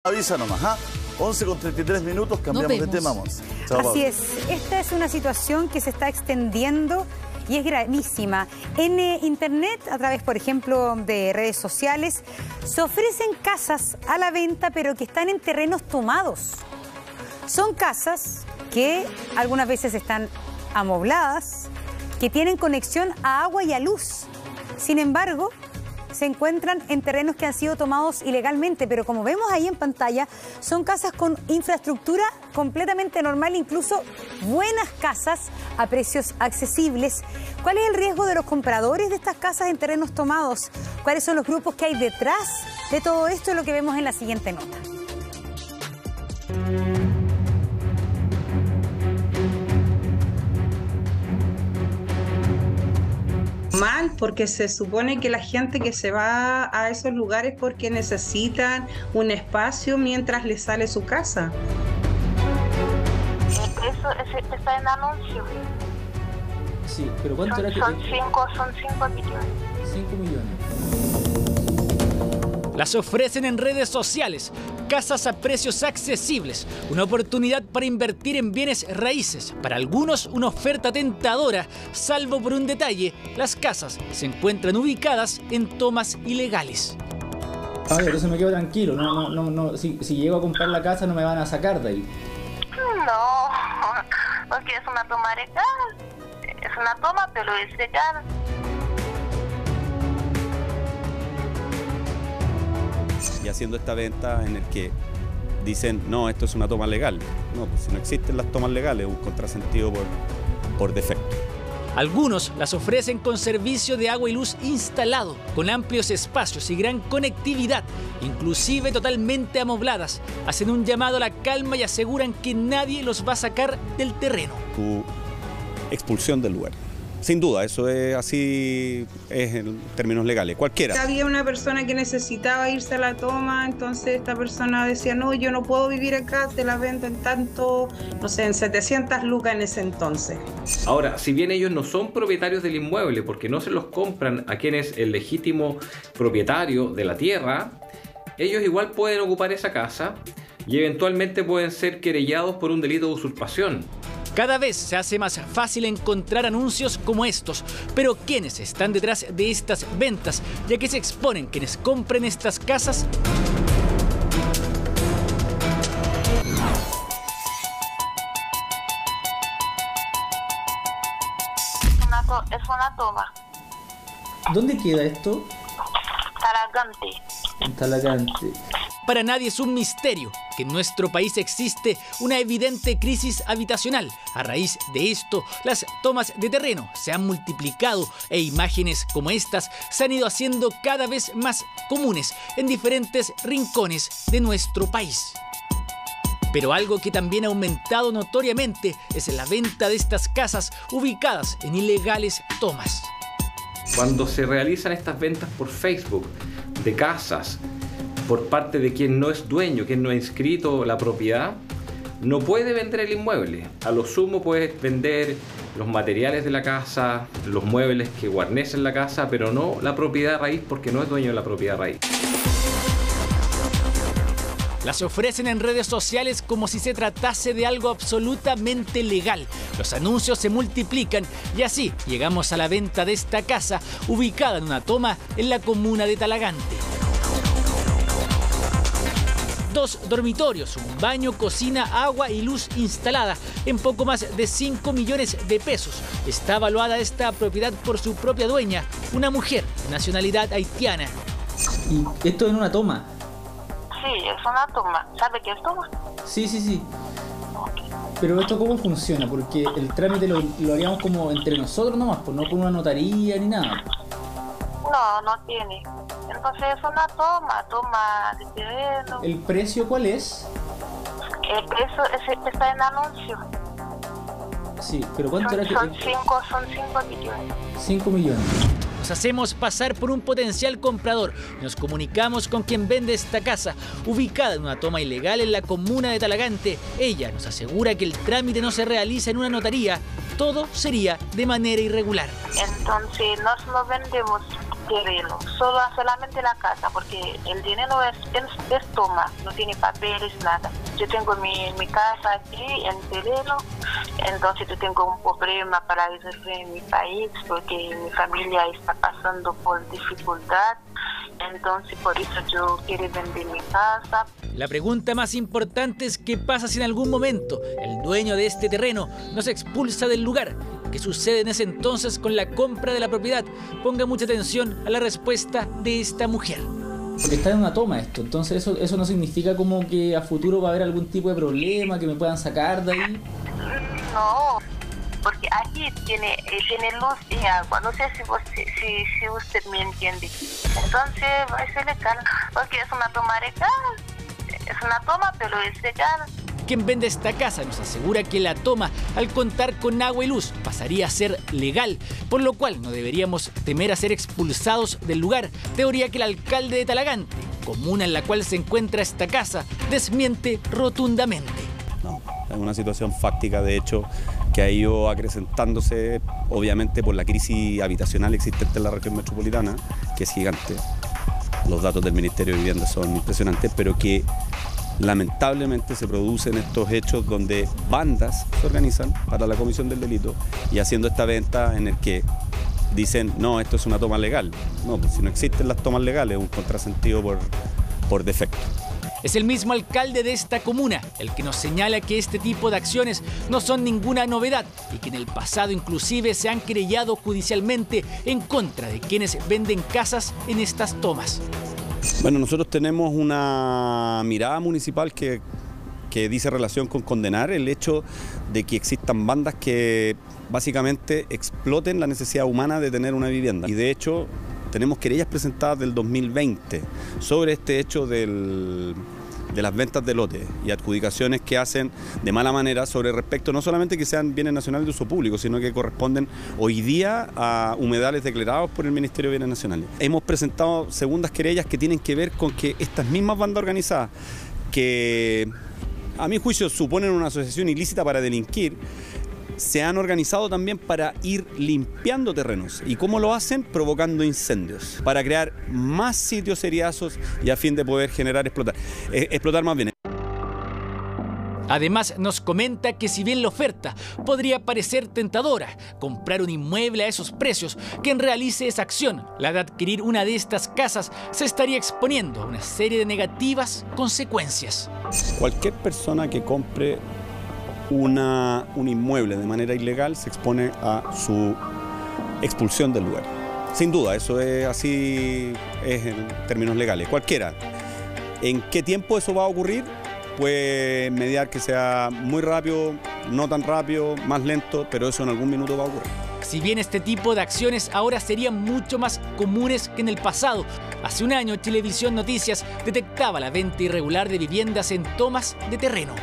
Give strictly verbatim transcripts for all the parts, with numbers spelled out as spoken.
Avisa nomás, ¿ah? once con treinta y tres minutos, cambiamos de tema, Monse. Chao, Así Pablo. es, esta es una situación que se está extendiendo y es gravísima. En eh, internet, a través, por ejemplo, de redes sociales, se ofrecen casas a la venta, pero que están en terrenos tomados. Son casas que algunas veces están amobladas, que tienen conexión a agua y a luz. Sin embargo, se encuentran en terrenos que han sido tomados ilegalmente, pero como vemos ahí en pantalla, son casas con infraestructura completamente normal, incluso buenas casas a precios accesibles. ¿Cuál es el riesgo de los compradores de estas casas en terrenos tomados? ¿Cuáles son los grupos que hay detrás de todo esto? Es lo que vemos en la siguiente nota. Mal, porque se supone que la gente que se va a esos lugares porque necesitan un espacio mientras les sale su casa. Eso está en anuncio. Sí, pero ¿cuánto son, era que...? Son cinco, son cinco millones. cinco millones. Las ofrecen en redes sociales, casas a precios accesibles, una oportunidad para invertir en bienes raíces. Para algunos, una oferta tentadora, salvo por un detalle: las casas se encuentran ubicadas en tomas ilegales. A ver, entonces me quedo tranquilo, no, no, no, no. Si, si llego a comprar la casa no me van a sacar de ahí. No, porque es una toma legal, es una toma, pero es legal. Y haciendo esta venta en el que dicen, no, esto es una toma legal. No, pues si no existen las tomas legales, es un contrasentido por, por defecto. Algunos las ofrecen con servicio de agua y luz instalado, con amplios espacios y gran conectividad, inclusive totalmente amobladas. Hacen un llamado a la calma y aseguran que nadie los va a sacar del terreno. Tu expulsión del lugar. Sin duda, eso es así, es en términos legales, cualquiera. Había una persona que necesitaba irse a la toma, entonces esta persona decía, no, yo no puedo vivir acá, te la vendo en tanto, no sé, en setecientas lucas en ese entonces. Ahora, si bien ellos no son propietarios del inmueble, porque no se los compran a quien es el legítimo propietario de la tierra, ellos igual pueden ocupar esa casa y eventualmente pueden ser querellados por un delito de usurpación. Cada vez se hace más fácil encontrar anuncios como estos, pero ¿quiénes están detrás de estas ventas? Ya que se exponen quienes compren estas casas. Una to es una toma. ¿Dónde queda esto? Talagante. En Talagante. Para nadie es un misterio que en nuestro país existe una evidente crisis habitacional. A raíz de esto, las tomas de terreno se han multiplicado e imágenes como estas se han ido haciendo cada vez más comunes en diferentes rincones de nuestro país. Pero algo que también ha aumentado notoriamente es la venta de estas casas ubicadas en ilegales tomas. Cuando se realizan estas ventas por Facebook de casas por parte de quien no es dueño, quien no ha inscrito la propiedad, no puede vender el inmueble. A lo sumo puede vender los materiales de la casa, los muebles que guarnecen la casa, pero no la propiedad raíz, porque no es dueño de la propiedad raíz. Las ofrecen en redes sociales como si se tratase de algo absolutamente legal. Los anuncios se multiplican y así llegamos a la venta de esta casa ubicada en una toma en la comuna de Talagante. Dos dormitorios, un baño, cocina, agua y luz instalada en poco más de cinco millones de pesos. Está evaluada esta propiedad por su propia dueña, una mujer de nacionalidad haitiana. ¿Y esto en una toma? Sí, es una toma. ¿Sabe qué es toma? Sí, sí, sí. Pero ¿esto cómo funciona? Porque el trámite lo, lo haríamos como entre nosotros nomás, pues no con una notaría ni nada. No, no tiene. Entonces es una toma, toma de terreno. ¿El precio cuál es? El precio es, está en anuncio. Sí, pero ¿cuánto son, era que...? Son cinco, son cinco millones. cinco millones. Nos hacemos pasar por un potencial comprador. Nos comunicamos con quien vende esta casa, ubicada en una toma ilegal en la comuna de Talagante. Ella nos asegura que el trámite no se realiza en una notaría. Todo sería de manera irregular. Entonces nos lo vendemos terreno, solo solamente la casa, porque el dinero es, es, es toma, no tiene papeles, nada. Yo tengo mi, mi casa aquí en terreno, entonces yo tengo un problema para resolver en mi país, porque mi familia está pasando por dificultad, entonces por eso yo quiero vender mi casa. La pregunta más importante es qué pasa si en algún momento el dueño de este terreno nos expulsa del lugar. ¿Qué sucede en ese entonces con la compra de la propiedad? Ponga mucha atención a la respuesta de esta mujer. Porque está en una toma esto, entonces eso, eso no significa como que a futuro va a haber algún tipo de problema, que me puedan sacar de ahí. No, porque aquí tiene, tiene luz y agua, no sé si, vos, si, si usted me entiende. Entonces va a ser legal, porque es una toma legal, es una toma pero es legal. Quien vende esta casa nos asegura que la toma, al contar con agua y luz, pasaría a ser legal, por lo cual no deberíamos temer a ser expulsados del lugar, teoría que el alcalde de Talagante, comuna en la cual se encuentra esta casa, desmiente rotundamente. No, es una situación fáctica, de hecho, que ha ido acrecentándose, obviamente, por la crisis habitacional existente en la región metropolitana, que es gigante. Los datos del Ministerio de Vivienda son impresionantes, pero que lamentablemente se producen estos hechos donde bandas se organizan para la comisión del delito y haciendo esta venta en el que dicen, no, esto es una toma legal. No, pues si no existen las tomas legales, es un contrasentido por, por defecto. Es el mismo alcalde de esta comuna el que nos señala que este tipo de acciones no son ninguna novedad y que en el pasado inclusive se han querellado judicialmente en contra de quienes venden casas en estas tomas. Bueno, nosotros tenemos una mirada municipal que, que dice relación con condenar el hecho de que existan bandas que básicamente exploten la necesidad humana de tener una vivienda. Y de hecho tenemos querellas presentadas del dos mil veinte sobre este hecho del, de las ventas de lotes y adjudicaciones que hacen de mala manera sobre respecto no solamente que sean bienes nacionales de uso público, sino que corresponden hoy día a humedales declarados por el Ministerio de Bienes Nacionales. Hemos presentado segundas querellas que tienen que ver con que estas mismas bandas organizadas, que a mi juicio suponen una asociación ilícita para delinquir, se han organizado también para ir limpiando terrenos. ¿Y cómo lo hacen? Provocando incendios, para crear más sitios seriazos y a fin de poder generar, explotar, eh, explotar más bien. Además nos comenta que si bien la oferta podría parecer tentadora, comprar un inmueble a esos precios, quien realice esa acción, la de adquirir una de estas casas, se estaría exponiendo a una serie de negativas consecuencias. Cualquier persona que compre Una, un inmueble de manera ilegal se expone a su expulsión del lugar. Sin duda, eso es así, es en términos legales, cualquiera. ¿En qué tiempo eso va a ocurrir? Puede mediar que sea muy rápido, no tan rápido, más lento, pero eso en algún minuto va a ocurrir. Si bien este tipo de acciones ahora serían mucho más comunes que en el pasado, hace un año Chilevisión Noticias detectaba la venta irregular de viviendas en tomas de terreno.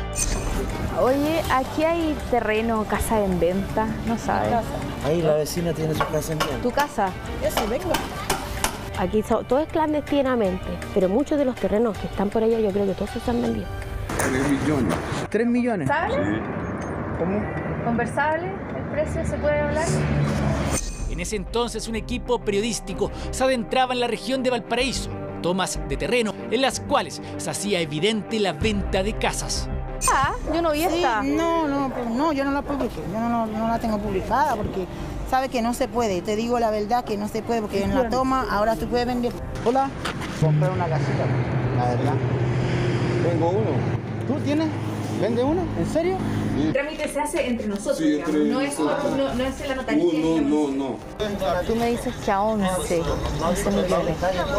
Oye, aquí hay terreno, casa en venta, no sabes. Ahí la vecina tiene su casa en venta. ¿Tu casa? Eso, venga. Aquí so, todo es clandestinamente, pero muchos de los terrenos que están por allá yo creo que todos se están vendiendo. Tres millones. ¿Tres millones? ¿Sabes? Sí. ¿Cómo? ¿Conversable? ¿El precio se puede hablar? En ese entonces un equipo periodístico se adentraba en la región de Valparaíso, tomas de terreno en las cuales se hacía evidente la venta de casas. Ah, yo no vi sí, esta. No, no, no, yo no la publiqué, yo no, no, no la tengo publicada porque sabe que no se puede. Te digo la verdad que no se puede porque en la toma ahora se puede vender. Hola, compré una casita, la verdad. Tengo uno. ¿Tú tienes? ¿Vende uno? ¿En serio? Sí. El trámite se hace entre nosotros, sí, digamos. Entre no, es, nosotros. no, no es en la notaría. No, no, no, no. Tú me dices que a once, once millones.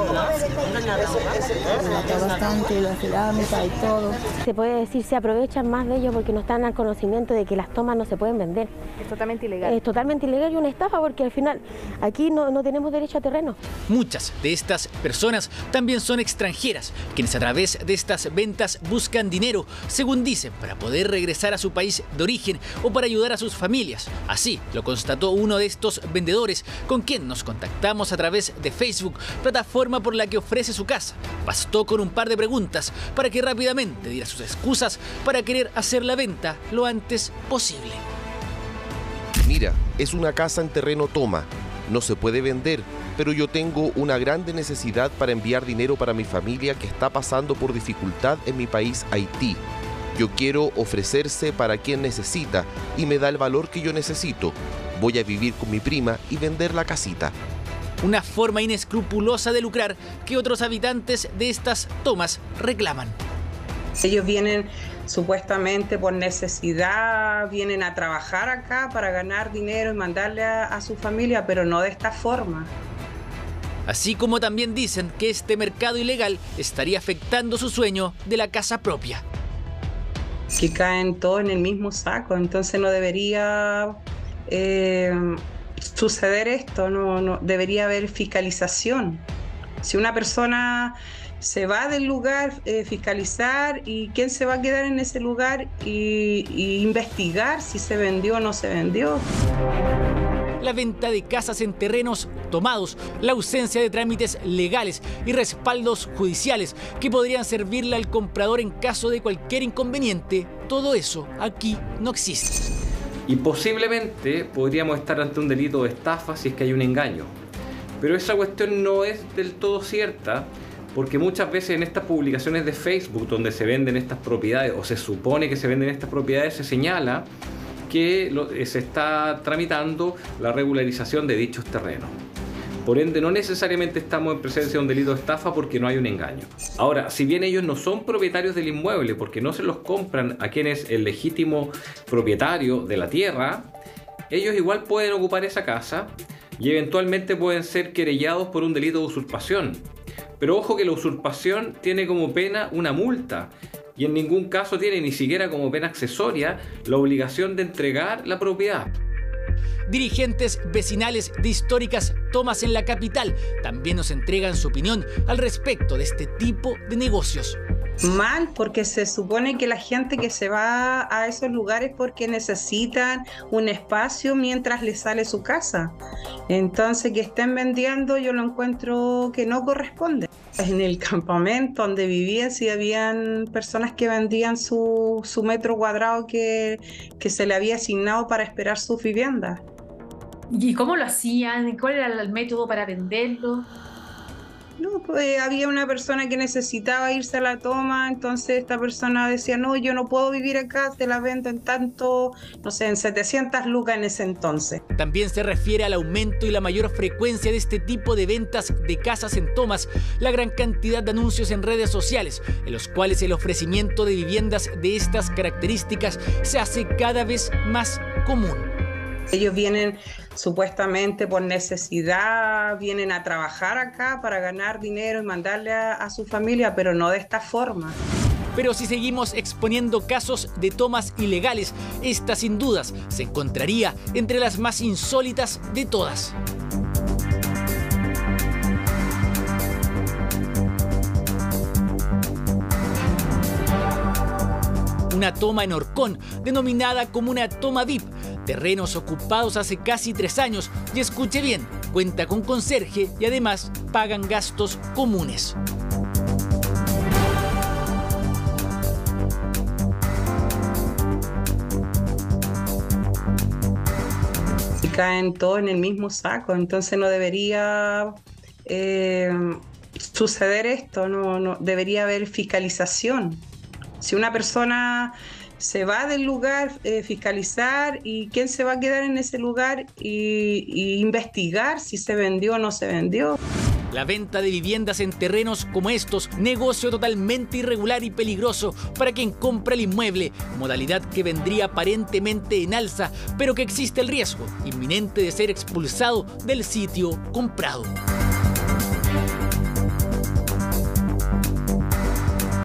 Está bastante, la cerámica y todo. Se puede decir, se aprovechan más de ellos porque no están al conocimiento de que las tomas no se pueden vender. Es totalmente ilegal. Es totalmente ilegal y una estafa porque al final aquí no, no tenemos derecho a terreno. Muchas de estas personas también son extranjeras, quienes a través de estas ventas buscan dinero, según dicen, para poder regresar a su país de origen o para ayudar a sus familias. Así lo constató uno de estos vendedores, con quien nos contactamos a través de Facebook, plataforma por la que ofrece su casa. Bastó con un par de preguntas para que rápidamente diera sus excusas para querer hacer la venta lo antes posible. Mira, es una casa en terreno toma, no se puede vender, pero yo tengo una grande necesidad para enviar dinero para mi familia que está pasando por dificultad en mi país, Haití. Yo quiero ofrecerse para quien necesita y me da el valor que yo necesito. Voy a vivir con mi prima y vender la casita. Una forma inescrupulosa de lucrar que otros habitantes de estas tomas reclaman. Ellos vienen supuestamente por necesidad, vienen a trabajar acá para ganar dinero y mandarle a, a su familia, pero no de esta forma. Así como también dicen que este mercado ilegal estaría afectando su sueño de la casa propia. Que caen todos en el mismo saco, entonces no debería eh, suceder esto, no, no debería haber fiscalización. Si una persona se va del lugar, eh, fiscalizar, y quién se va a quedar en ese lugar y, y investigar si se vendió o no se vendió. La venta de casas en terrenos tomados, la ausencia de trámites legales y respaldos judiciales que podrían servirle al comprador en caso de cualquier inconveniente, todo eso aquí no existe. Y posiblemente podríamos estar ante un delito de estafa si es que hay un engaño. Pero esa cuestión no es del todo cierta, porque muchas veces en estas publicaciones de Facebook donde se venden estas propiedades, o se supone que se venden estas propiedades, se señala que lo, se está tramitando la regularización de dichos terrenos. Por ende, no necesariamente estamos en presencia de un delito de estafa porque no hay un engaño. Ahora, si bien ellos no son propietarios del inmueble porque no se los compran a quien es el legítimo propietario de la tierra, ellos igual pueden ocupar esa casa y eventualmente pueden ser querellados por un delito de usurpación. Pero ojo que la usurpación tiene como pena una multa, y en ningún caso tiene ni siquiera como pena accesoria la obligación de entregar la propiedad. Dirigentes vecinales de históricas tomas en la capital también nos entregan su opinión al respecto de este tipo de negocios. Mal, porque se supone que la gente que se va a esos lugares porque necesitan un espacio mientras les sale su casa. Entonces, que estén vendiendo, yo lo encuentro que no corresponde. En el campamento donde vivía, sí habían personas que vendían su, su metro cuadrado que, que se le había asignado para esperar sus viviendas. ¿Y cómo lo hacían? ¿Cuál era el método para venderlo? No, pues había una persona que necesitaba irse a la toma, entonces esta persona decía, no, yo no puedo vivir acá, te la vendo en tanto, no sé, en setecientas lucas en ese entonces. También se refiere al aumento y la mayor frecuencia de este tipo de ventas de casas en tomas, la gran cantidad de anuncios en redes sociales, en los cuales el ofrecimiento de viviendas de estas características se hace cada vez más común. Ellos vienen supuestamente por necesidad, vienen a trabajar acá para ganar dinero y mandarle a, a su familia, pero no de esta forma. Pero si seguimos exponiendo casos de tomas ilegales, esta sin dudas se encontraría entre las más insólitas de todas. Una toma en Horcón, denominada como una toma V I P, terrenos ocupados hace casi tres años, y escuche bien, cuenta con conserje y además pagan gastos comunes. Y caen todos en el mismo saco, entonces no debería eh, suceder esto, no, no debería haber fiscalización. Si una persona se va del lugar, eh, fiscalizar, y quién se va a quedar en ese lugar y, y investigar si se vendió o no se vendió. La venta de viviendas en terrenos como estos, negocio totalmente irregular y peligroso para quien compra el inmueble, modalidad que vendría aparentemente en alza, pero que existe el riesgo inminente de ser expulsado del sitio comprado.